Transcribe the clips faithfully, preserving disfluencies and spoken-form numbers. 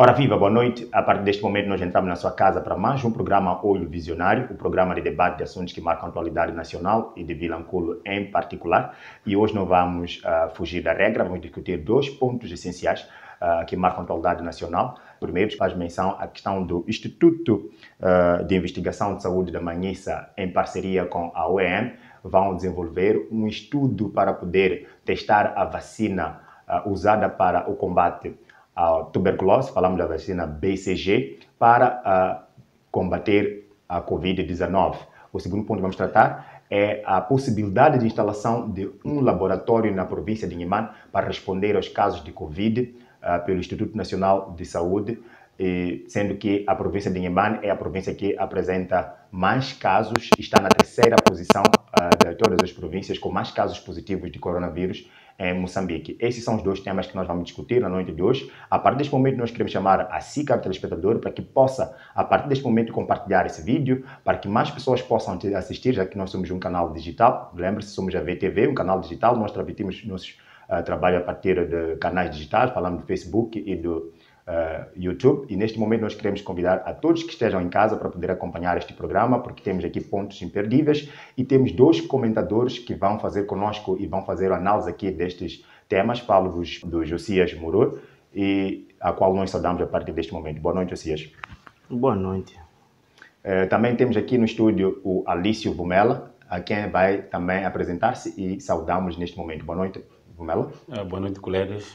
Ora viva, boa noite. A partir deste momento nós entramos na sua casa para mais um programa Olho Visionário, o programa de debate de assuntos que marcam a atualidade nacional e de Vilanculo em particular. E hoje não vamos uh, fugir da regra, vamos discutir dois pontos essenciais uh, que marcam a atualidade nacional. Primeiro, faz menção à questão do Instituto uh, de Investigação de Saúde da Manhissa, em parceria com a U E M, vão desenvolver um estudo para poder testar a vacina uh, usada para o combate a tuberculose, falamos da vacina B C G, para uh, combater a Covid dezenove. O segundo ponto que vamos tratar é a possibilidade de instalação de um laboratório na província de Inhambane para responder aos casos de Covid uh, pelo Instituto Nacional de Saúde, e, sendo que a província de Inhambane é a província que apresenta mais casos, está na terceira posição uh, de todas as províncias com mais casos positivos de coronavírus em Moçambique. Esses são os dois temas que nós vamos discutir na noite de hoje. A partir deste momento, nós queremos chamar a si, caro telespectador, para que possa, a partir deste momento, compartilhar esse vídeo, para que mais pessoas possam assistir, já que nós somos um canal digital. Lembre-se, somos a V T V, um canal digital. Nós transmitimos nosso uh, trabalho a partir de canais digitais, falando do Facebook e do Uh, YouTube, e neste momento nós queremos convidar a todos que estejam em casa para poder acompanhar este programa, porque temos aqui pontos imperdíveis e temos dois comentadores que vão fazer conosco e vão fazer a análise aqui destes temas. Falo-vos do Josias Murur, e a qual nós saudamos a partir deste momento. Boa noite, Josias. Boa noite. Uh, também temos aqui no estúdio o Alício Vumela, a quem vai também apresentar-se e saudamos neste momento. Boa noite, Vumela. Uh, boa noite, colegas.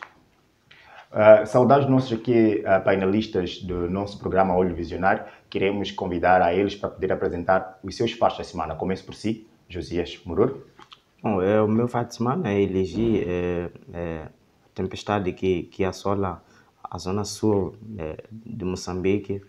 Uh, saudar os nossos aqui uh, painelistas do nosso programa Olho Visionário. Queremos convidar a eles para poder apresentar os seus fatos da semana. Começo por si, Josias Murur. Bom, é, o meu fato de semana é eleger é, é, a tempestade que, que assola a zona sul é, de Moçambique.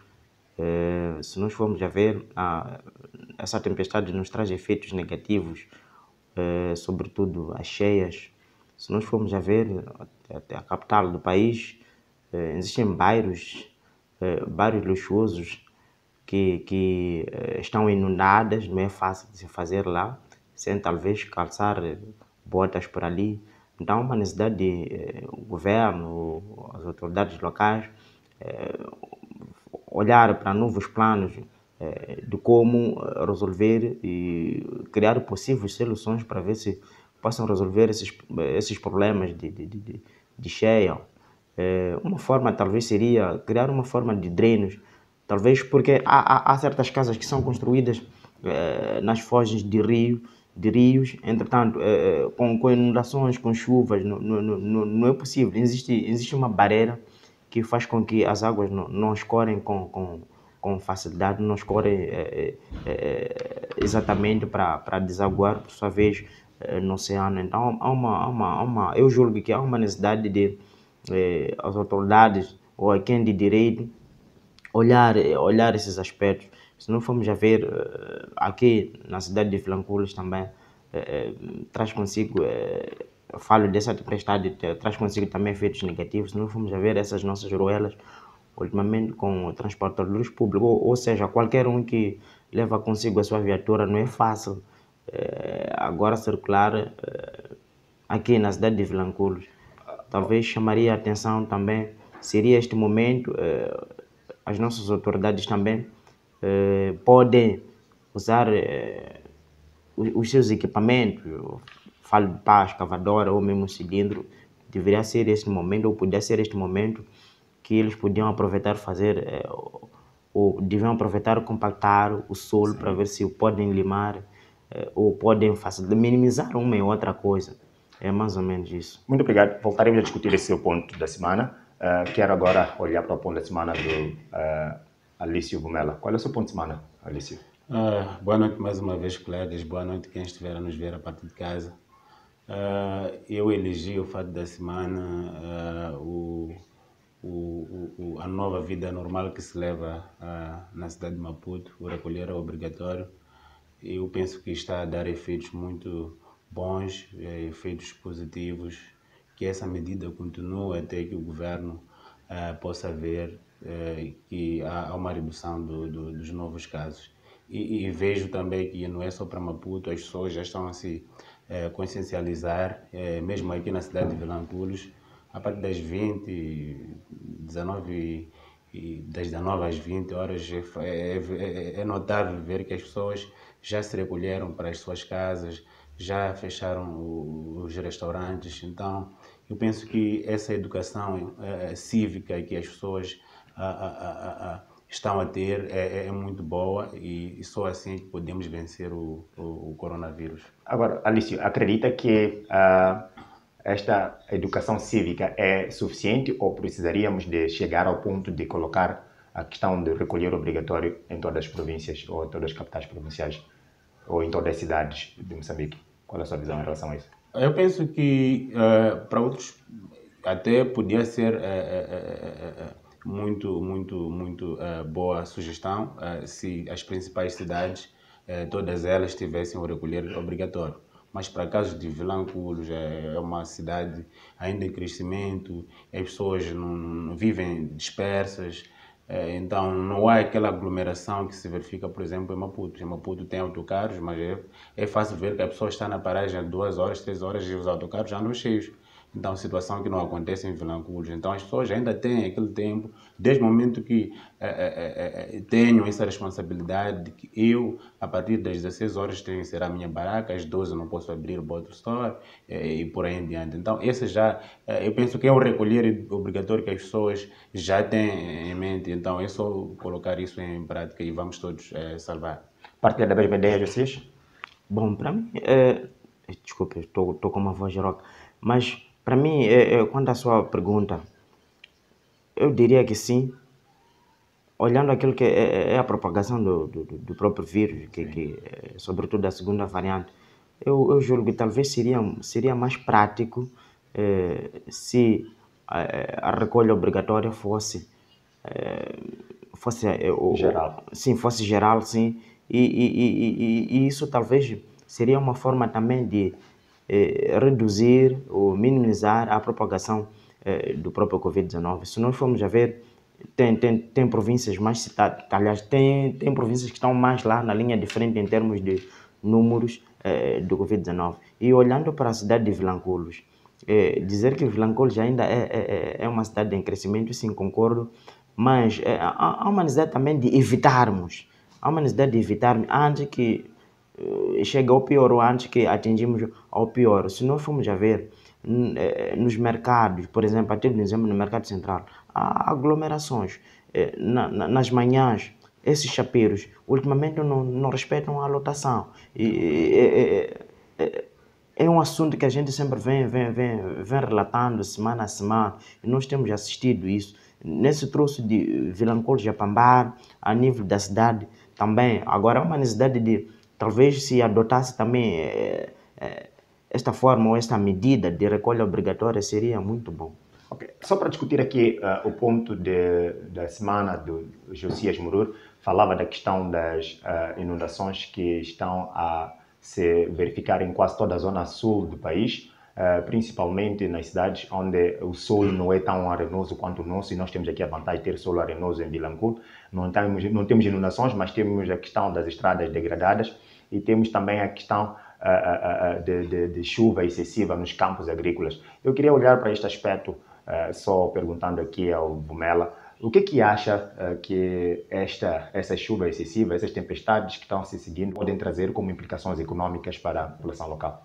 É, se nós formos a ver, a, essa tempestade nos traz efeitos negativos, é, sobretudo as cheias. Se nós formos a ver até a capital do país, eh, existem bairros, eh, bairros luxuosos que, que eh, estão inundados, não é fácil de se fazer lá, sem talvez calçar botas por ali. Então, há uma necessidade de eh, o governo, as autoridades locais, eh, olhar para novos planos eh, de como resolver e criar possíveis soluções para ver se possam resolver esses, esses problemas de, de, de, de cheia. É, uma forma talvez seria criar uma forma de drenos, talvez porque há, há, há certas casas que são construídas é, nas fogens de, rio, de rios, entretanto, é, com, com inundações, com chuvas, não, não, não, não é possível. Existe, existe uma barreira que faz com que as águas não, não escorrem com, com, com facilidade, não escorrem é, é, exatamente para, para desaguar, por sua vez, no oceano. Então há uma, há uma, há uma, eu julgo que há uma necessidade de eh, as autoridades ou a quem de direito olhar, olhar esses aspectos. Se não formos a ver eh, aqui na cidade de Vilanculo também eh, traz consigo, eh, eu falo dessa tempestade, traz consigo também efeitos negativos. Se não formos a ver essas nossas ruelas ultimamente com transportadores públicos, ou, ou seja, qualquer um que leva consigo a sua viatura, não é fácil É, agora circular é, aqui na cidade de Vilanculo. Talvez chamaria a atenção também, seria este momento, é, as nossas autoridades também é, podem usar é, os, os seus equipamentos, falo de pá, escavadora ou mesmo cilindro, deveria ser este momento, ou poderia ser este momento que eles podiam aproveitar fazer, é, ou deviam aproveitar compactar o solo para ver se podem limar, ou podem minimizar uma e outra coisa. É mais ou menos isso. Muito obrigado. Voltaremos a discutir esse seu ponto da semana. Uh, quero agora olhar para o ponto da semana do uh, Alício Vumela. Qual é o seu ponto de semana, Alício? Uh, boa noite mais uma vez, colegas. Boa noite quem estiver a nos ver a partir de casa. Uh, eu elegi o fato da semana, uh, o, o, o, a nova vida normal que se leva uh, na cidade de Maputo. O recolher é obrigatório. Eu penso que está a dar efeitos muito bons, efeitos positivos, que essa medida continue até que o governo uh, possa ver uh, que há uma redução do, do, dos novos casos. E, e vejo também que não é só para Maputo, as pessoas já estão a se uh, consciencializar, uh, mesmo aqui na cidade de Vilanculo, a partir das vinte, dezenove e das dezenove às vinte horas, é, é, é notável ver que as pessoas já se recolheram para as suas casas, já fecharam os restaurantes. Então, eu penso que essa educação é, cívica que as pessoas a, a, a, a, estão a ter é, é muito boa e, e só assim que podemos vencer o, o, o coronavírus. Agora, Alício, acredita que uh, esta educação cívica é suficiente ou precisaríamos de chegar ao ponto de colocar a questão de recolher obrigatório em todas as províncias ou em todas as capitais provinciais ou em todas as cidades de Moçambique? Qual é a sua visão em relação a isso? Eu penso que uh, para outros até podia ser uh, uh, uh, muito, muito, muito uh, boa sugestão uh, se as principais cidades, uh, todas elas tivessem o recolher obrigatório. Mas para casos de Vilanculos, é, é uma cidade ainda em crescimento, as pessoas não, não vivem dispersas, é, então não há aquela aglomeração que se verifica, por exemplo, em Maputo. Em Maputo tem autocarros, mas é, é fácil ver que a pessoa está na paragem duas horas, três horas e os autocarros já andam cheios. Então, situação que não acontece em Vilanculos. Então, as pessoas ainda têm aquele tempo, desde o momento que é, é, é, tenho essa responsabilidade de que eu, a partir das dezesseis horas, tenho que ser a minha baraca, às doze não posso abrir o bottle store é, e por aí em diante. Então, esse já, é, eu penso que é um recolher obrigatório que as pessoas já têm em mente. Então, é só colocar isso em prática e vamos todos é, salvar. Partilha da mesma ideia, Josias? Bom, para mim, é... desculpe, estou com uma voz rouca, mas para mim, é, é, quanto à sua pergunta, eu diria que sim, olhando aquilo que é, é a propagação do, do, do próprio vírus, que, que, sobretudo a segunda variante, eu, eu julgo que talvez seria, seria mais prático é, se a, a recolha obrigatória fosse, é, fosse é, o, geral. Sim, fosse geral, sim, e, e, e, e, e isso talvez seria uma forma também de Eh, reduzir ou minimizar a propagação eh, do próprio covid dezenove. Se nós formos a ver, tem, tem, tem províncias mais citadas, aliás, tem, tem províncias que estão mais lá na linha de frente em termos de números eh, do covid dezenove. E olhando para a cidade de Vilanculos, eh, dizer que Vilanculos ainda é, é, é uma cidade em crescimento, sim, concordo, mas eh, há, há uma necessidade também de evitarmos, há uma necessidade de evitarmos antes que chega ao pior ou antes que atingimos ao pior. Se nós formos a ver nos mercados, por exemplo, até por exemplo no mercado central, há aglomerações na, na, nas manhãs. Esses chapeiros ultimamente não, não respeitam a lotação e é, é, é um assunto que a gente sempre vem, vem, vem, vem relatando semana a semana e nós temos assistido isso. Nesse troço de Vilanculos a Pambar, a nível da cidade também, agora há uma necessidade de talvez se adotasse também é, é, esta forma ou esta medida de recolha obrigatória seria muito bom. Okay. Só para discutir aqui uh, o ponto de, da semana do Josias Murur, falava da questão das uh, inundações que estão a se verificar em quase toda a zona sul do país, uh, principalmente nas cidades onde o solo não é tão arenoso quanto o nosso, e nós temos aqui a vantagem de ter solo arenoso em Vilanculo. Não temos, não temos inundações, mas temos a questão das estradas degradadas e temos também a questão uh, uh, de, de, de chuva excessiva nos campos agrícolas. Eu queria olhar para este aspecto, uh, só perguntando aqui ao Vumela, o que que acha uh, que esta, essa chuva excessiva, essas tempestades que estão se seguindo, podem trazer como implicações econômicas para a população local?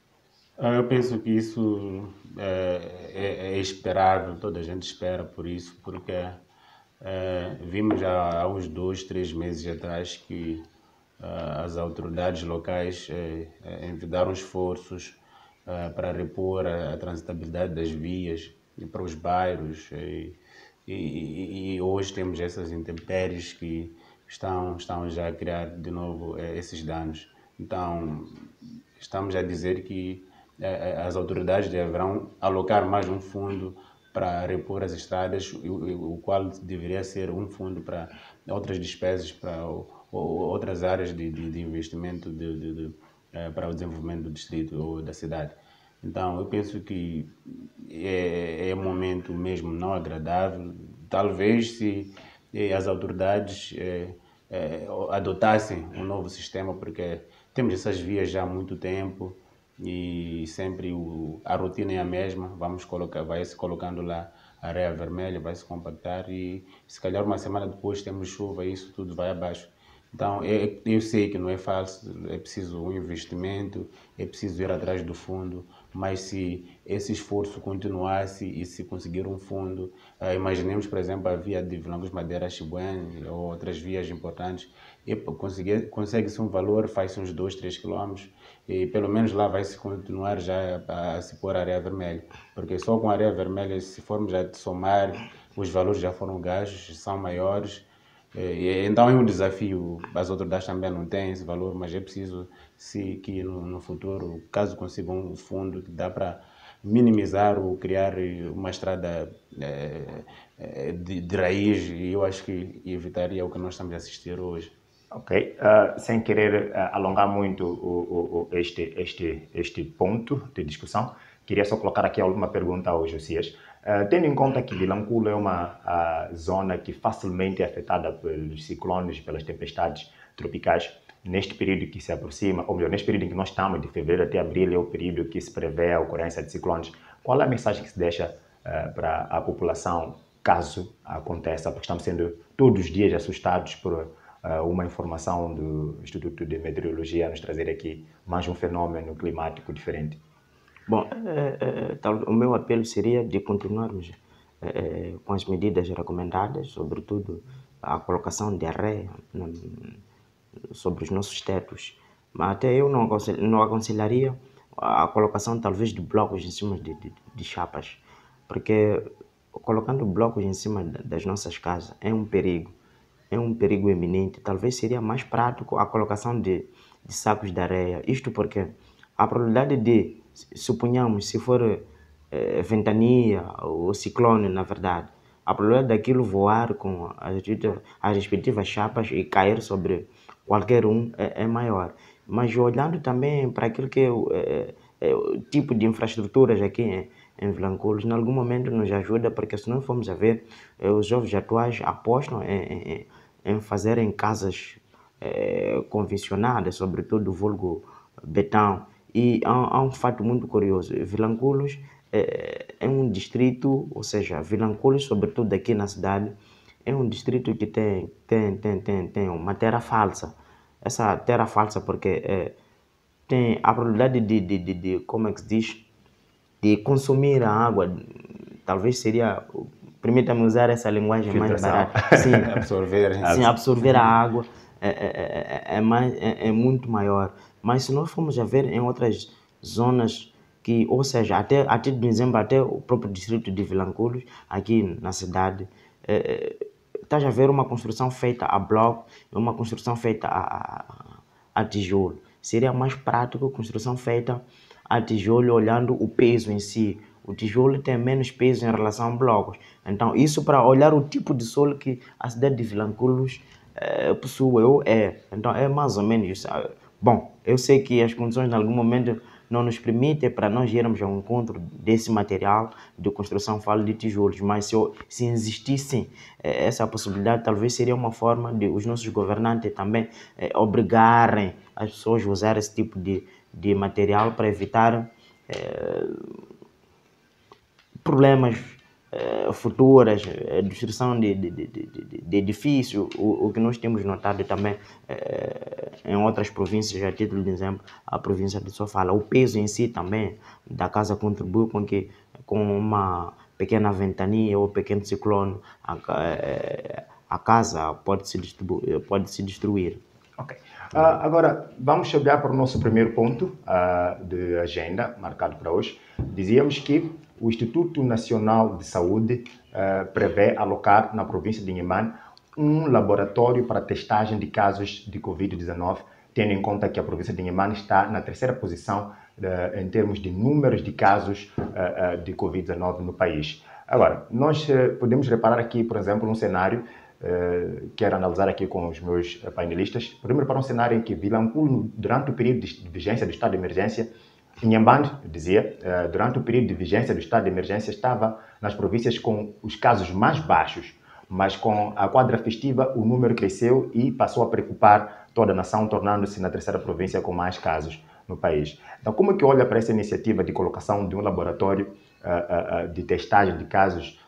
Eu penso que isso é, é, é esperável, toda a gente espera por isso, porque é, vimos há, há uns dois, três meses atrás que as autoridades locais eh, envidaram esforços eh, para repor a, a transitabilidade das vias e para os bairros e, e, e hoje temos essas intempéries que estão, estão já a criar de novo eh, esses danos. Então, estamos a dizer que eh, as autoridades deverão alocar mais um fundo para repor as estradas, o, o qual deveria ser um fundo para outras despesas, para o ou outras áreas de, de, de investimento de, de, de, uh, para o desenvolvimento do distrito ou da cidade. Então, eu penso que é, é um momento mesmo não agradável. Talvez se eh, as autoridades eh, eh, adotassem um novo sistema, porque temos essas vias já há muito tempo e sempre o, a rotina é a mesma, vamos colocar, vai se colocando lá areia vermelha, vai se compactar e se calhar uma semana depois temos chuva e isso tudo vai abaixo. Então, eu, eu sei que não é fácil, é preciso um investimento, é preciso ir atrás do fundo, mas se esse esforço continuasse e se conseguir um fundo, eh, imaginemos, por exemplo, a via de Vilanculos Madeira a Chibuene ou outras vias importantes, e conseguir- consegue-se um valor, faz-se uns dois, três quilômetros, e pelo menos lá vai-se continuar já a, a se pôr areia vermelha, porque só com areia vermelha, se formos a somar, os valores já foram gastos, são maiores. É, então é um desafio, as autoridades também não têm esse valor, mas é preciso se, que no, no futuro, caso consigam um fundo que dá para minimizar ou criar uma estrada é, é, de, de raiz, e eu acho que evitaria o que nós estamos a assistir hoje. Ok, uh, sem querer uh, alongar muito o, o, o, este, este, este ponto de discussão, queria só colocar aqui alguma pergunta ao Josias. Uh, tendo em conta que Vilanculo é uma uh, zona que facilmente é afetada pelos ciclones, pelas tempestades tropicais, neste período que se aproxima, ou melhor, neste período em que nós estamos, de fevereiro até abril, é o período que se prevê a ocorrência de ciclones, qual é a mensagem que se deixa uh, para a população caso aconteça? Porque estamos sendo todos os dias assustados por uh, uma informação do Instituto de Meteorologia a nos trazer aqui mais um fenômeno climático diferente. Bom, é, é, tal, o meu apelo seria de continuarmos é, com as medidas recomendadas, sobretudo a colocação de areia né, sobre os nossos tetos. Mas até eu não, aconselh, não aconselharia a colocação talvez de blocos em cima de, de, de chapas, porque colocando blocos em cima das nossas casas é um perigo, é um perigo eminente. Talvez seria mais prático a colocação de, de sacos de areia. Isto porque a probabilidade de, suponhamos, se for eh, ventania ou ciclone, na verdade, a probabilidade daquilo voar com as, as respectivas chapas e cair sobre qualquer um é, é maior. Mas olhando também para aquilo que é o, é, é o tipo de infraestruturas aqui em, em Vilanculos, em algum momento nos ajuda, porque se não formos a ver, é, os jovens atuais apostam em, em, em fazerem casas é, convencionadas, sobretudo vulgo betão. E há, há um fato muito curioso, Vilanculos é, é um distrito, ou seja, Vilanculos, sobretudo aqui na cidade, é um distrito que tem, tem, tem, tem, tem uma terra falsa. Essa terra falsa porque é, tem a probabilidade de, de, de, de, como é que se diz, de consumir a água, talvez seria, permita-me usar essa linguagem mais barata, sim, absorver, sim, absorver a água é, é, é, é, mais, é, é muito maior. Mas se nós formos a ver em outras zonas que, ou seja, até, até de exemplo, até o próprio distrito de Vilanculos, aqui na cidade, é, está a ver uma construção feita a bloco, uma construção feita a, a, a tijolo. Seria mais prático a construção feita a tijolo, olhando o peso em si. O tijolo tem menos peso em relação a blocos. Então, isso para olhar o tipo de solo que a cidade de Vilanculos é, possui ou é. Então, é mais ou menos isso. Bom, eu sei que as condições em algum momento não nos permitem para nós irmos ao encontro desse material de construção, falo de tijolos, mas se, se existisse eh, essa possibilidade, talvez seria uma forma de os nossos governantes também eh, obrigarem as pessoas a usar esse tipo de, de material para evitar eh, problemas eh, futuras, eh, destruição de, de, de, de, de edifícios, o, o que nós temos notado também eh, em outras províncias, a título de exemplo, a província de Sofala. O peso em si também da casa contribui com que, com uma pequena ventania ou pequeno ciclone, a, a casa pode se, pode se destruir. Ok. Uh, agora, vamos olhar para o nosso primeiro ponto uh, de agenda, marcado para hoje. Dizíamos que o Instituto Nacional de Saúde uh, prevê alocar na província de Inhambane um laboratório para testagem de casos de covid dezenove, tendo em conta que a província de Inhambane está na terceira posição uh, em termos de números de casos uh, uh, de covid dezenove no país. Agora, nós uh, podemos reparar aqui, por exemplo, um cenário Uh, quero analisar aqui com os meus painelistas. Primeiro, para um cenário em que Vilanculo, durante o período de vigência do estado de emergência, Inhambane, dizia, uh, durante o período de vigência do estado de emergência, estava nas províncias com os casos mais baixos, mas com a quadra festiva o número cresceu e passou a preocupar toda a nação, tornando-se na terceira província com mais casos no país. Então, como é que olha para essa iniciativa de colocação de um laboratório uh, uh, uh, de testagem de casos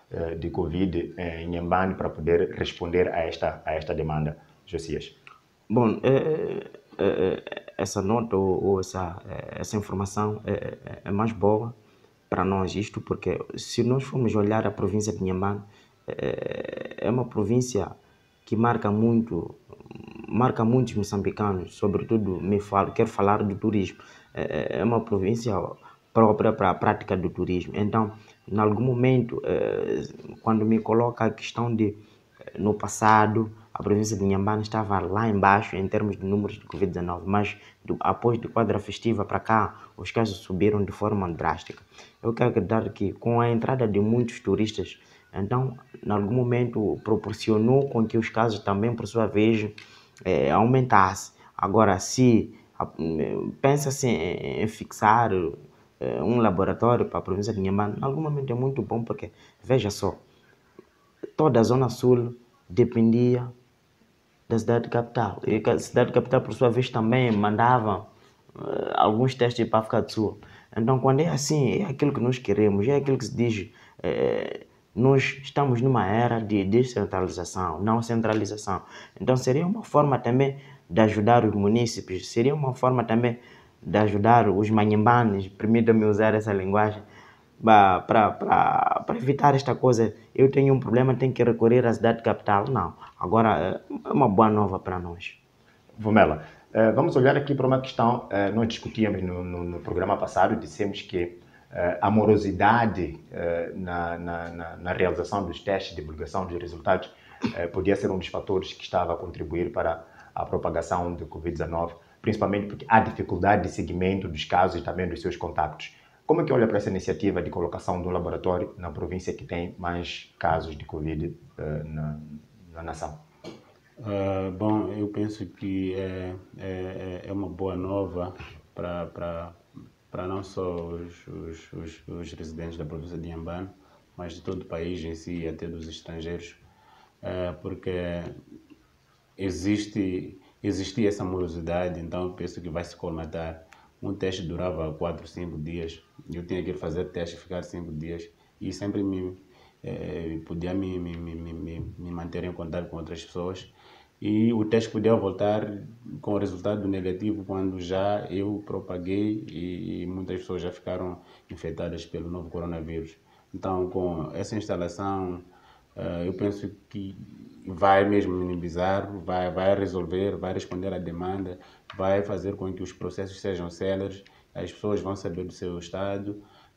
uh, de Covid em Inhambane para poder responder a esta, a esta demanda, Josias? Bom, é, é, essa nota ou, ou essa, essa informação é, é mais boa para nós, isto porque se nós formos olhar a província de Inhambane, é, é uma província que marca muito, marca muitos moçambicanos, sobretudo me falo, quero falar do turismo. É, é uma província própria para a prática do turismo. Então, em algum momento, é, quando me coloca a questão de, no passado, a província de Inhambane estava lá embaixo em termos de números de Covid dezenove, mas do, após de quadra festiva para cá, os casos subiram de forma drástica. Eu quero acreditar que com a entrada de muitos turistas, então, em algum momento, proporcionou com que os casos também, por sua vez, eh, aumentassem. Agora, se pensa-se em, em fixar eh, um laboratório para a província de Inhambane, em algum momento é muito bom, porque, veja só, toda a Zona Sul dependia da cidade capital. E a cidade capital, por sua vez, também mandava uh, alguns testes para a África do Sul. Então, quando é assim, é aquilo que nós queremos, é aquilo que se diz, é, nós estamos numa era de descentralização, não centralização. Então, seria uma forma também de ajudar os munícipes, seria uma forma também de ajudar os manhembanes, permitam-me usar essa linguagem, para evitar esta coisa. Eu tenho um problema, tenho que recorrer à cidade capital. Não, agora é uma boa nova para nós. Vomela, vamos olhar aqui para uma questão, nós discutíamos no, no, no programa passado, dissemos que a morosidade na, na, na realização dos testes de divulgação dos resultados podia ser um dos fatores que estava a contribuir para a propagação do Covid dezenove, principalmente porque há dificuldade de seguimento dos casos e também dos seus contactos. Como é que olha para essa iniciativa de colocação de um laboratório na província que tem mais casos de Covid uh, na, na nação? Uh, bom, eu penso que é, é, é uma boa nova para, para, para não só os, os, os, os residentes da província de Inhambane, mas de todo o país em si e até dos estrangeiros, uh, porque existe, existe essa morosidade, então eu penso que vai se colmatar. Um teste durava quatro, cinco dias. Eu tinha que fazer teste, ficar cinco dias. E sempre me, eh, podia me, me, me, me, me manter em contato com outras pessoas. E o teste podia voltar com resultado negativo quando já eu propaguei e, e muitas pessoas já ficaram infectadas pelo novo coronavírus. Então, com essa instalação, uh, eu penso que vai mesmo minimizar, vai, vai resolver, vai responder à demanda, vai fazer com que os processos sejam céleres, as pessoas vão saber do seu estado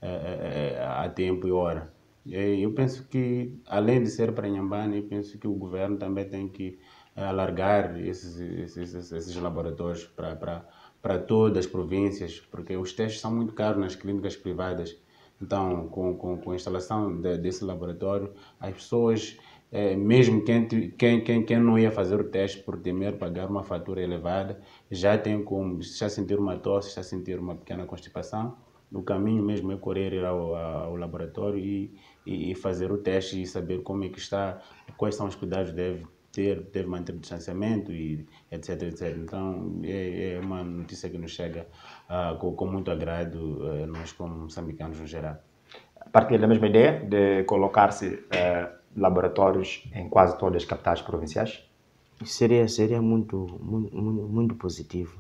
uh, a tempo e hora. E eu penso que, além de ser para Inhambane, eu penso que o governo também tem que alargar esses, esses, esses laboratórios para, para, para todas as províncias, porque os testes são muito caros nas clínicas privadas. Então, com, com, com a instalação de, desse laboratório, as pessoas, é, mesmo quem, quem, quem, quem não ia fazer o teste por temer pagar uma fatura elevada, já tem como, já sentir uma tosse, já sentir uma pequena constipação, o caminho mesmo é correr ir ao, ao laboratório e, e, e fazer o teste e saber como é que está, quais são os cuidados que deve ter, deve manter o distanciamento, e etc, etcétera. Então, é, é uma notícia que nos chega uh, com, com muito agrado, uh, nós como moçambicanos no geral. Partilha da mesma ideia de colocar-se uh, laboratórios em quase todas as capitais provinciais? Seria, seria muito, muito, muito positivo.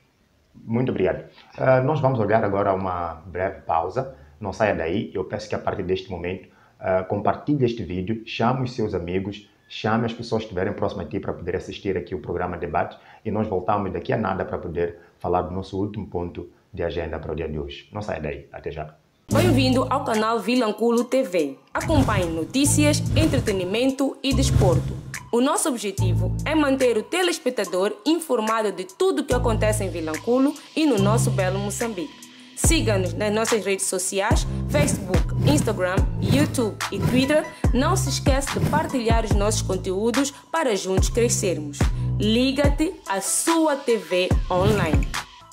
Muito obrigado. Uh, nós vamos olhar agora uma breve pausa. Não saia daí. Eu peço que a partir deste momento uh, compartilhe este vídeo, chame os seus amigos, chame as pessoas que estiverem próximas a ti para poder assistir aqui o programa Debate, e nós voltamos daqui a nada para poder falar do nosso último ponto de agenda para o dia de hoje. Não saia daí. Até já. Bem-vindo ao canal Vilanculo T V. Acompanhe notícias, entretenimento e desporto. O nosso objetivo é manter o telespectador informado de tudo o que acontece em Vilanculo e no nosso belo Moçambique. Siga-nos nas nossas redes sociais, Facebook, Instagram, YouTube e Twitter. Não se esqueça de partilhar os nossos conteúdos para juntos crescermos. Liga-te à sua T V online.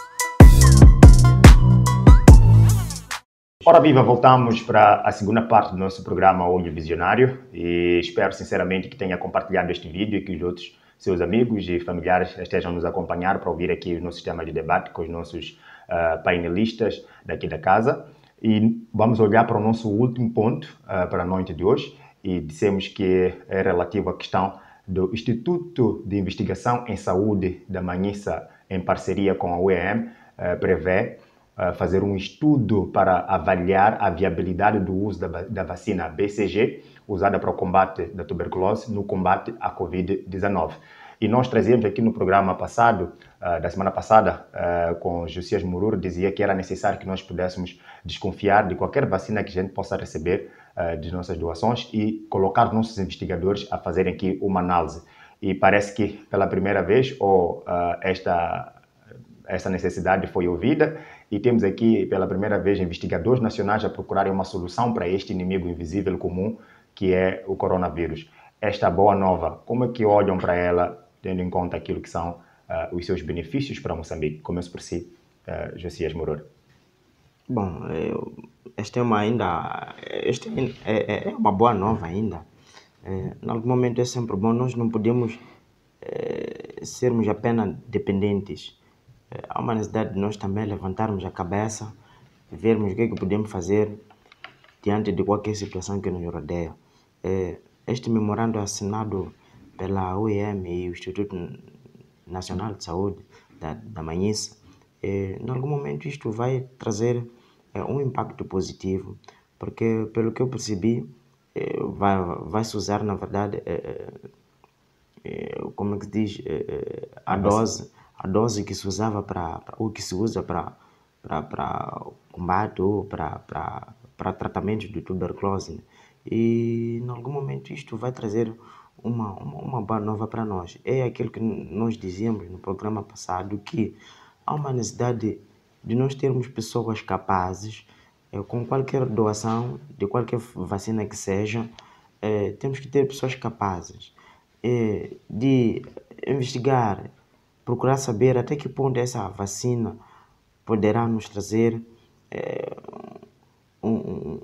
Ora viva, voltamos para a segunda parte do nosso programa Olho Visionário e espero sinceramente que tenha compartilhado este vídeo e que os outros seus amigos e familiares estejam nos acompanhar para ouvir aqui o nosso sistema de debate com os nossos uh, painelistas daqui da casa. E vamos olhar para o nosso último ponto uh, para a noite de hoje, e dissemos que é relativo à questão do Instituto de Investigação em Saúde da Manhissa, em parceria com a U E M, eh, prevê eh, fazer um estudo para avaliar a viabilidade do uso da, da vacina B C G, usada para o combate da tuberculose, no combate à Covid dezenove. E nós trazíamos aqui no programa passado, uh, da semana passada, uh, com Josias Murur, dizia que era necessário que nós pudéssemos desconfiar de qualquer vacina que a gente possa receber uh, de nossas doações e colocar nossos investigadores a fazerem aqui uma análise. E parece que pela primeira vez, ou uh, esta, essa necessidade foi ouvida, e temos aqui pela primeira vez investigadores nacionais a procurarem uma solução para este inimigo invisível comum, que é o coronavírus. Esta boa nova, como é que olham para ela, tendo em conta aquilo que são uh, os seus benefícios para Moçambique? Começo por si, uh, Josias Murur. Bom, eu, este é uma ainda, este é, é uma boa nova ainda. É, em algum momento é sempre bom, nós não podemos é, sermos apenas dependentes. É, há uma necessidade de nós também levantarmos a cabeça, vermos o que é que podemos fazer diante de qualquer situação que nos rodeia. É, este memorando assinado pela U E M e o Instituto Nacional de Saúde da, da Manhissa, eh, em algum momento isto vai trazer eh, um impacto positivo, porque pelo que eu percebi, eh, vai, vai se usar na verdade, eh, eh, como é que se diz, eh, a dose, a dose que se usava para, ou que se usa para para combate ou para para tratamento de tuberculose, né? E em algum momento isto vai trazer Uma, uma, uma boa nova para nós. É aquilo que nós dizíamos no programa passado, que há uma necessidade de nós termos pessoas capazes, é, com qualquer doação, de qualquer vacina que seja, é, temos que ter pessoas capazes é, de investigar, procurar saber até que ponto essa vacina poderá nos trazer é, um,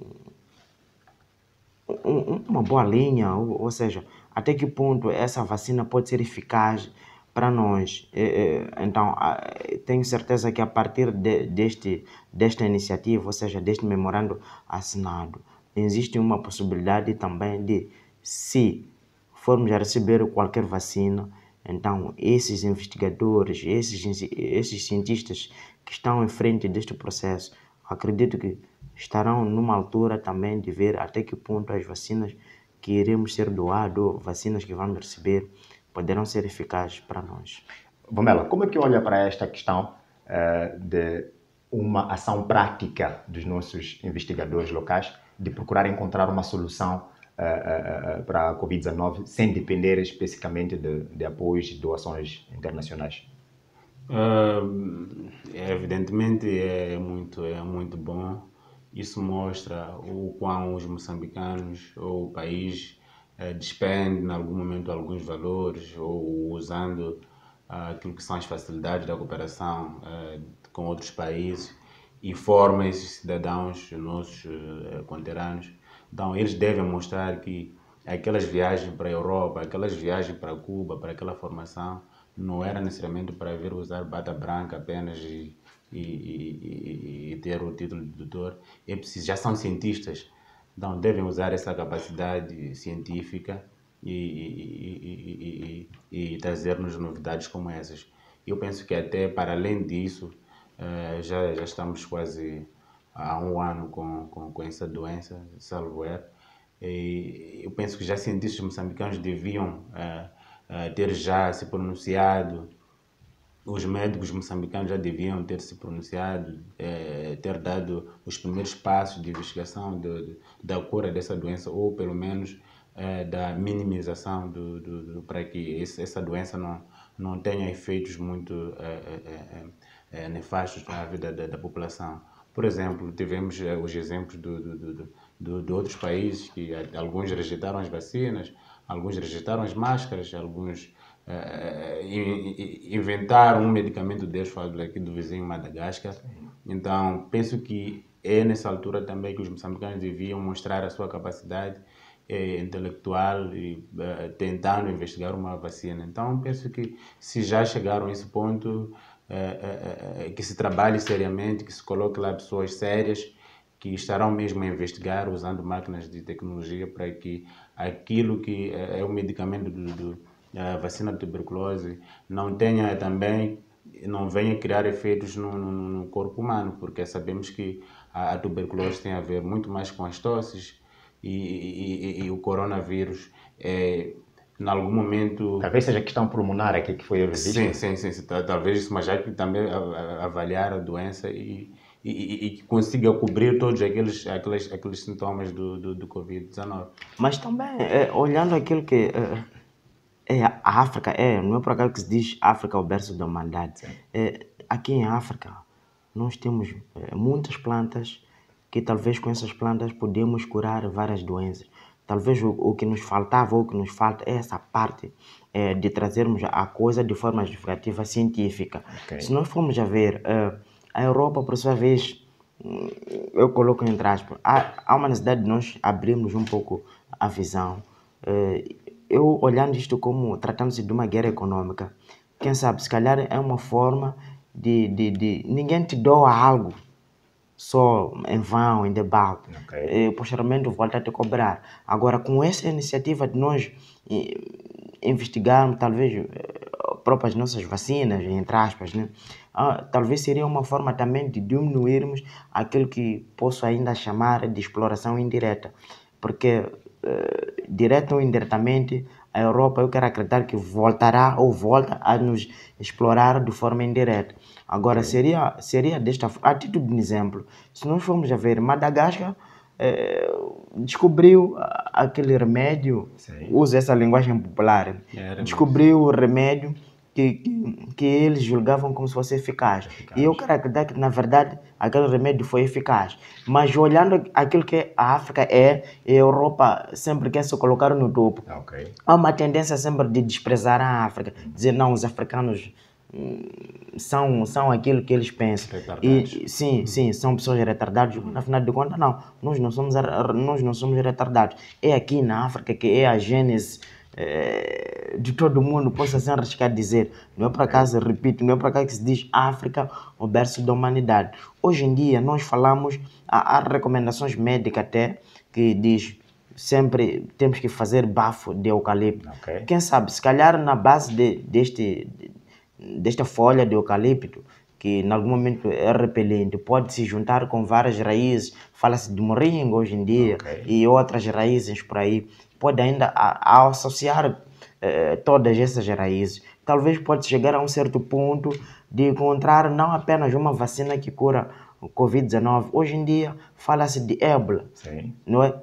um, uma boa linha, ou, ou seja, até que ponto essa vacina pode ser eficaz para nós. Então, tenho certeza que a partir de, deste, desta iniciativa, ou seja, deste memorando assinado, existe uma possibilidade também de, se formos a receber qualquer vacina, então esses investigadores, esses, esses cientistas que estão em frente deste processo, acredito que estarão numa altura também de ver até que ponto as vacinas que iremos ser doados, vacinas que vamos receber, poderão ser eficazes para nós. Vomela, como é que olha para esta questão uh, de uma ação prática dos nossos investigadores locais de procurar encontrar uma solução uh, uh, uh, para a Covid dezenove sem depender especificamente de, de apoios e doações internacionais? Uh, evidentemente é muito, é muito bom. Isso mostra o quão os moçambicanos ou o país eh, despende em algum momento alguns valores, ou usando ah, aquilo que são as facilidades da cooperação eh, com outros países, e forma esses cidadãos, nossos eh, conterrâneos. Então eles devem mostrar que aquelas viagens para a Europa, aquelas viagens para Cuba, para aquela formação, não era necessariamente para vir usar bata branca apenas e E, e, e ter o título de doutor. É preciso, já são cientistas, então devem usar essa capacidade científica e, e, e, e trazer-nos novidades como essas. Eu penso que até para além disso, já, já estamos quase há um ano com, com, com essa doença, salvo erro. E eu penso que já cientistas moçambicanos deviam ter já se pronunciado. Os médicos moçambicanos já deviam ter se pronunciado, eh, ter dado os primeiros passos de investigação de, de, da cura dessa doença, ou pelo menos eh, da minimização do, do, do, para que esse, essa doença não, não tenha efeitos muito eh, eh, eh, nefastos na vida da, da população. Por exemplo, tivemos eh, os exemplos do, do, do, do, de outros países que alguns rejeitaram as vacinas, alguns rejeitaram as máscaras, alguns Uh, inventaram um medicamento deles, falo aqui do vizinho Madagascar. Então penso que é nessa altura também que os moçambicanos deviam mostrar a sua capacidade eh, intelectual e uh, tentando investigar uma vacina. Então penso que se já chegaram a esse ponto, uh, uh, uh, que se trabalhe seriamente, que se coloque lá pessoas sérias que estarão mesmo a investigar usando máquinas de tecnologia para que aquilo que é, é o medicamento do, do, da vacina de tuberculose não tenha também, não venha criar efeitos no, no, no corpo humano, porque sabemos que a, a tuberculose tem a ver muito mais com as tosses e, e, e, e o coronavírus é, em algum momento... Talvez seja questão pulmonar aqui que foi revista. Sim, sim, sim, sim, talvez isso, mas já que também avaliar a doença e, e, e que consiga cobrir todos aqueles, aqueles, aqueles sintomas do, do, do covid dezenove. Mas também, é, olhando aquilo que é, é a África, é, não é por acaso que se diz África o berço da humanidade. É, aqui em África nós temos é, muitas plantas que talvez com essas plantas podemos curar várias doenças. Talvez o, o que nos faltava ou o que nos falta é essa parte é, de trazermos a coisa de forma justificativa científica. Okay. Se nós formos a ver, é, a Europa, por sua vez, eu coloco entre aspas, há, há uma necessidade de nós abrirmos um pouco a visão. É, eu olhando isto como tratando-se de uma guerra econômica, quem sabe, se calhar é uma forma de, de, de ninguém te doa algo só em vão, em debate, okay. E posteriormente volta a te cobrar. Agora, com essa iniciativa de nós investigarmos, talvez, próprias nossas vacinas, entre aspas, né? Ah, talvez seria uma forma também de diminuirmos aquilo que posso ainda chamar de exploração indireta. Porque, eh, direta ou indiretamente, a Europa, eu quero acreditar que voltará ou volta a nos explorar de forma indireta. Agora, okay. seria, seria desta forma, a título de exemplo, se nós formos a ver, Madagascar eh, descobriu aquele remédio, Sim. usa essa linguagem popular, é, descobriu o remédio que, que, que eles julgavam como se fosse eficaz. eficaz. E eu quero acreditar que, na verdade, aquele remédio foi eficaz. Mas olhando aquilo que a África é, e a Europa sempre quer se colocar no topo. Okay. Há uma tendência sempre de desprezar a África, dizer, não, os africanos hum, são, são aquilo que eles pensam. E, sim, hum. sim, são pessoas retardadas. Hum. Afinal de contas, não, nós não, somos, nós não somos retardados. É aqui na África que é a gênese É, de todo mundo, posso assim arriscar dizer, não é por acaso, repito, não é por acaso que se diz África, o berço da humanidade. Hoje em dia nós falamos, há, há recomendações médicas até, que diz sempre temos que fazer bafo de eucalipto. Okay. Quem sabe, se calhar na base de, deste, desta folha de eucalipto, que em algum momento é repelente, pode se juntar com várias raízes, fala-se de moringa hoje em dia, okay. e outras raízes por aí, pode ainda, ao associar eh, todas essas raízes, talvez pode chegar a um certo ponto de encontrar não apenas uma vacina que cura o covid dezenove, hoje em dia fala-se de ébola, Sim. não é?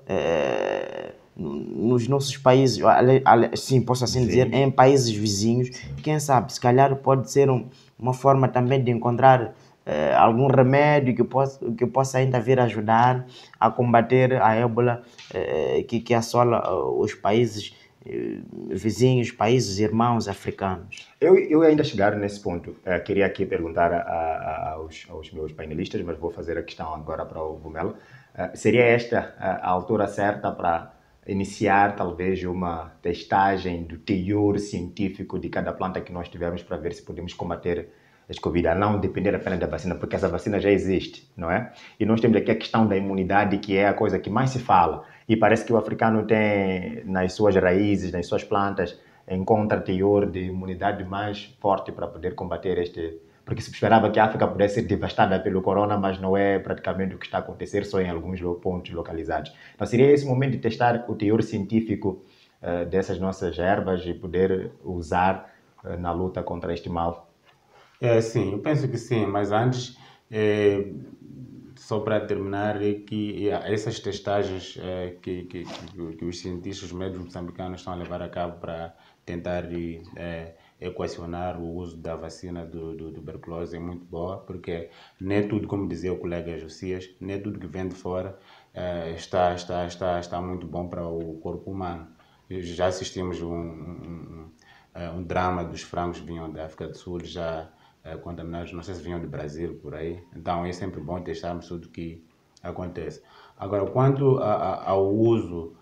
Eh, nos nossos países, sim, posso assim Sim. dizer, em países vizinhos, Sim. quem sabe, se calhar pode ser um, uma forma também de encontrar eh, algum remédio que possa, que possa ainda vir ajudar a combater a ébola eh, que, que assola uh, os países eh, vizinhos, países irmãos africanos. Eu, eu ainda chegar nesse ponto, uh, queria aqui perguntar a, a, aos, aos meus painelistas, mas vou fazer a questão agora para o Vumela. Uh, seria esta a, a altura certa para iniciar talvez uma testagem do teor científico de cada planta que nós tivermos para ver se podemos combater as Covid, a não depender apenas da vacina, porque essa vacina já existe, não é? E nós temos aqui a questão da imunidade, que é a coisa que mais se fala, e parece que o africano tem nas suas raízes, nas suas plantas, encontra teor de imunidade mais forte para poder combater este... Porque se esperava que a África pudesse ser devastada pelo corona, mas não é praticamente o que está a acontecer, só em alguns pontos localizados. Então seria esse momento de testar o teor científico uh, dessas nossas ervas e poder usar uh, na luta contra este mal. É, sim, eu penso que sim, mas antes, é, só para terminar, é que essas testagens é, que, que, que, que os cientistas, os médicos moçambicanos estão a levar a cabo para tentar é, equacionar o uso da vacina do, do, do tuberculose é muito boa, porque nem é tudo, como dizia o colega Josias, nem é tudo que vem de fora é, está, está, está, está muito bom para o corpo humano. Já assistimos um, um, um, um drama dos frangos que vinham da África do Sul, já é, contaminados, não sei se vinham do Brasil, por aí. Então é sempre bom testarmos tudo que acontece. Agora, quanto a, a, ao uso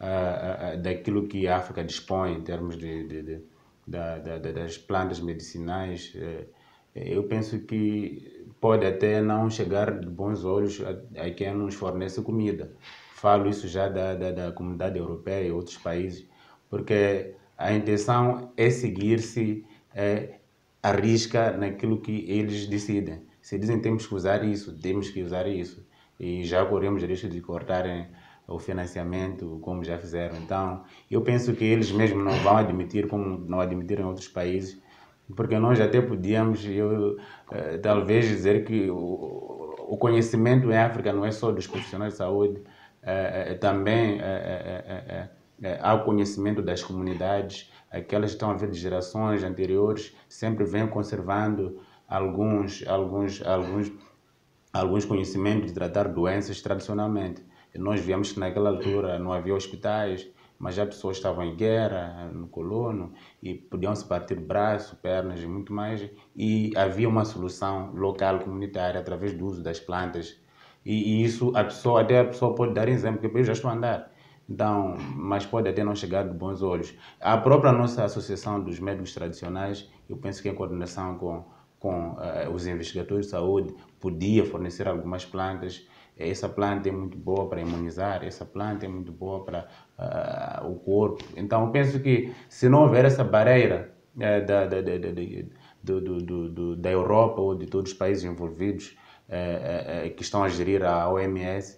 a, a, daquilo que a África dispõe em termos de, de, de, de, de, de das plantas medicinais, é, eu penso que pode até não chegar de bons olhos a, a quem nos fornece comida. Falo isso já da, da, da comunidade europeia e outros países, porque a intenção é seguir-se é, a risca naquilo que eles decidem. Se dizem que temos que usar isso, temos que usar isso. E já corremos o risco de cortarem o financiamento, como já fizeram. Então, eu penso que eles mesmos não vão admitir, como não admitiram em outros países, porque nós até podíamos, eu, eh, talvez, dizer que o, o conhecimento em África não é só dos profissionais de saúde, eh, eh, também eh, eh, eh, eh, há o conhecimento das comunidades, aquelas que estão a ver de gerações anteriores, sempre vêm conservando alguns, alguns, alguns, alguns conhecimentos de tratar doenças tradicionalmente. E nós vimos que naquela altura não havia hospitais, mas já pessoas estavam em guerra, no colono, e podiam se partir braço, pernas e muito mais, e havia uma solução local, comunitária, através do uso das plantas. E, e isso, a pessoa, até a pessoa pode dar exemplo, porque eu já estou a andar. Então, mas pode até não chegar de bons olhos. A própria nossa Associação dos Médicos Tradicionais, eu penso que em coordenação com, com uh, os investigadores de saúde, podia fornecer algumas plantas. Essa planta é muito boa para imunizar, essa planta é muito boa para uh, o corpo. Então, eu penso que se não houver essa barreira uh, da, da, da, da, do, do, do, da Europa ou de todos os países envolvidos uh, uh, que estão a gerir a O M S,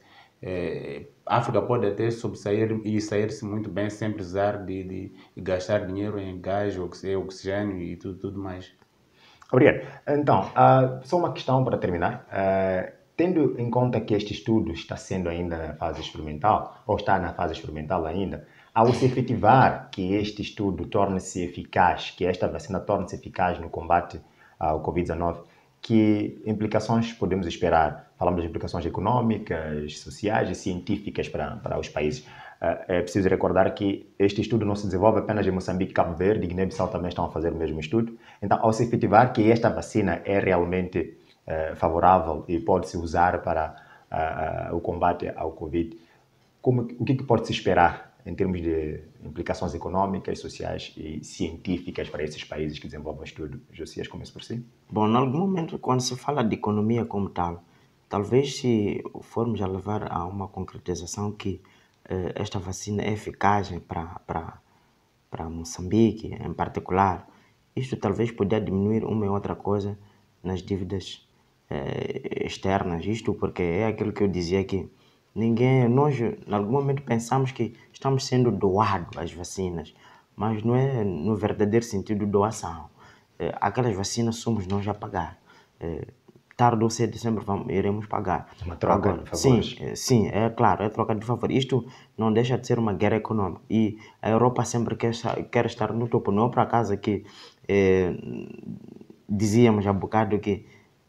uh, a África pode até sobressair e sair-se muito bem sem precisar de, de, de gastar dinheiro em gás, oxigênio e tudo, tudo mais. Obrigado. Então, uh, só uma questão para terminar. Uh, Tendo em conta que este estudo está sendo ainda na fase experimental, ou está na fase experimental ainda, ao se efetivar que este estudo torne-se eficaz, que esta vacina torne-se eficaz no combate ao covid dezenove, que implicações podemos esperar? Falamos de implicações econômicas, sociais e científicas para, para os países. É preciso recordar que este estudo não se desenvolve apenas em Moçambique, Cabo Verde e Guiné-Bissau também estão a fazer o mesmo estudo. Então, ao se efetivar que esta vacina é realmente Uh, favorável e pode-se usar para uh, uh, o combate ao Covid, como, o que, que pode-se esperar em termos de implicações econômicas, sociais e científicas para esses países que desenvolvem o estudo? Josias, começa por si. Bom, em algum momento, quando se fala de economia como tal, talvez se formos a levar a uma concretização que uh, esta vacina é eficaz para, para, para Moçambique, em particular, isto talvez poderia diminuir uma e outra coisa nas dívidas externas, isto porque é aquilo que eu dizia que ninguém, nós em algum momento pensamos que estamos sendo doados as vacinas, mas não é no verdadeiro sentido de doação. Aquelas vacinas somos nós a pagar. Tarde ou cedo sempre vamos, iremos pagar. Uma troca Agora, de favores. Sim, sim, é claro, é troca de favor. Isto não deixa de ser uma guerra econômica e a Europa sempre quer, quer estar no topo. Não é por acaso que eh, dizíamos há bocado que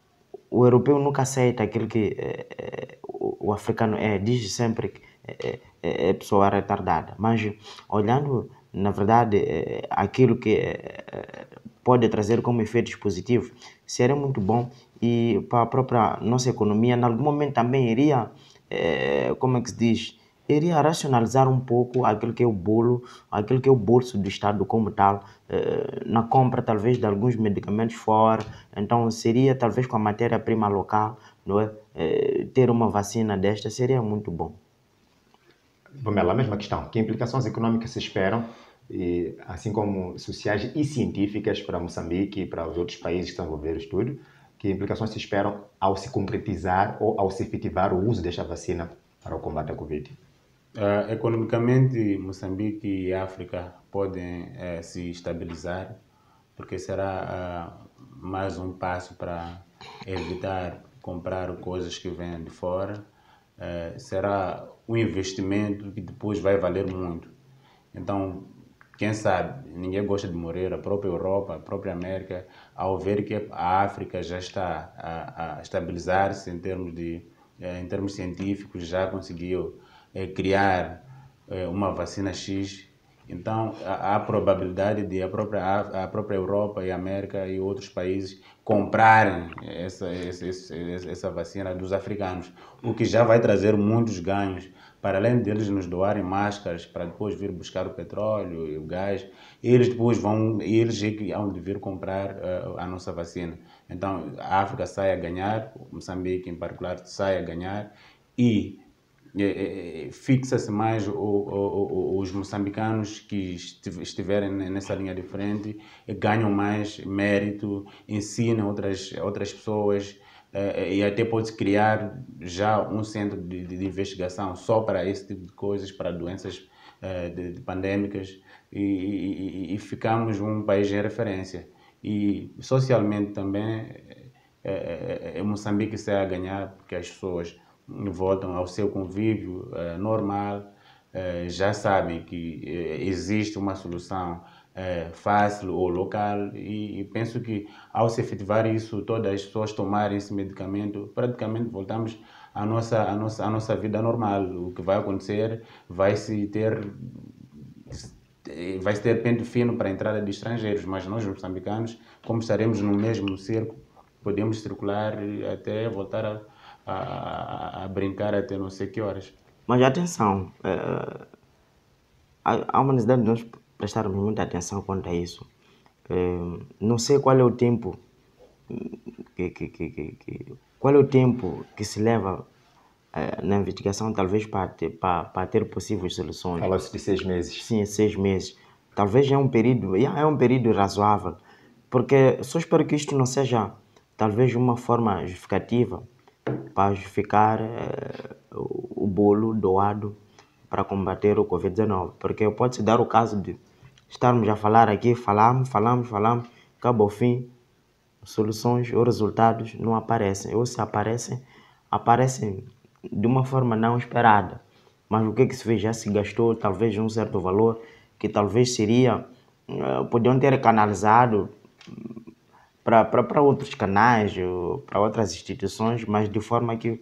o europeu nunca aceita aquilo que eh, o, o africano é, diz sempre que é, é, é pessoa retardada. Mas olhando, na verdade, é, aquilo que é, pode trazer como efeitos positivos, seria muito bom e para a própria nossa economia, em algum momento também iria, é, como é que se diz, iria racionalizar um pouco aquilo que é o bolo, aquilo que é o bolso do Estado como tal, eh, na compra talvez de alguns medicamentos fora. Então seria talvez com a matéria-prima local, não é? Eh, ter uma vacina desta seria muito bom. Pamela, a mesma questão. Que implicações econômicas se esperam, e, assim como sociais e científicas para Moçambique e para os outros países que estão a envolver o estudo? Que implicações se esperam ao se concretizar ou ao se efetivar o uso desta vacina para o combate à Covid? Uh, economicamente, Moçambique e África podem uh, se estabilizar, porque será uh, mais um passo para evitar comprar coisas que vêm de fora. Uh, será um investimento que depois vai valer muito. Então, quem sabe, ninguém gosta de morrer, a própria Europa, a própria América, ao ver que a África já está a, a estabilizar-se em termos de, em termos científicos, já conseguiu criar uma vacina X Então, há a probabilidade de a própria, a própria Europa e a América e outros países comprarem essa, essa, essa vacina dos africanos, o que já vai trazer muitos ganhos, para além deles nos doarem máscaras para depois vir buscar o petróleo e o gás, eles depois vão, eles é que hão de vir comprar uh, a nossa vacina. Então, a África sai a ganhar, Moçambique em particular sai a ganhar, e fixa-se mais o, o, o, os moçambicanos que estiverem nessa linha de frente, ganham mais mérito, ensinam outras, outras pessoas, e até pode-se criar já um centro de, de investigação só para esse tipo de coisas, para doenças de, de pandêmicas, e, e, e ficamos um país de referência. E socialmente também, é, é, Moçambique sai a ganhar, porque as pessoas voltam ao seu convívio uh, normal, uh, já sabem que uh, existe uma solução uh, fácil ou local, e, e penso que ao se efetivar isso, todas as pessoas tomarem esse medicamento, praticamente voltamos à nossa, à nossa, à nossa vida normal. O que vai acontecer, vai-se ter, vai se ter pente fino para a entrada de estrangeiros, mas nós, moçambicanos, como estaremos no mesmo cerco, podemos circular até voltar a A, a brincar até não sei que horas. Mas atenção, é, há uma necessidade de nós prestarmos muita atenção quanto a isso. É, não sei qual é o tempo que, que, que, que, que qual é o tempo que se leva é, na investigação, talvez para ter, para, para ter possíveis soluções. Fala-se de seis meses. Sim, seis meses. Talvez é um período, é um período razoável, porque só espero que isto não seja talvez uma forma justificativa para justificar eh, o bolo doado para combater o covid dezenove. Porque pode-se dar o caso de estarmos a falar aqui, falamos, falamos, falamos, acaba o fim, soluções ou resultados não aparecem. Ou se aparecem, aparecem de uma forma não esperada. Mas o que, que se fez? Já se gastou talvez um certo valor que talvez seria, eh, podiam ter canalizado para outros canais, para outras instituições, mas de forma que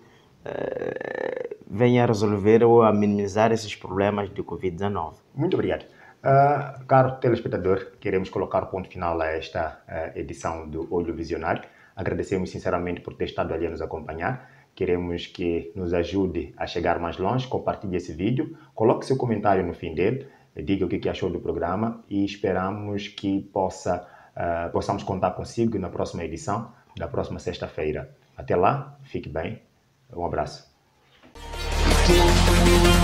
eh, venha a resolver ou a minimizar esses problemas de covid dezenove. Muito obrigado. Uh, caro telespectador, queremos colocar ponto final a esta uh, edição do Olho Visionário. Agradecemos sinceramente por ter estado ali a nos acompanhar. Queremos que nos ajude a chegar mais longe, compartilhe esse vídeo, coloque seu comentário no fim dele, diga o que achou do programa e esperamos que possa Uh, possamos contar consigo na próxima edição, da próxima sexta-feira. Até lá, fique bem. Um abraço.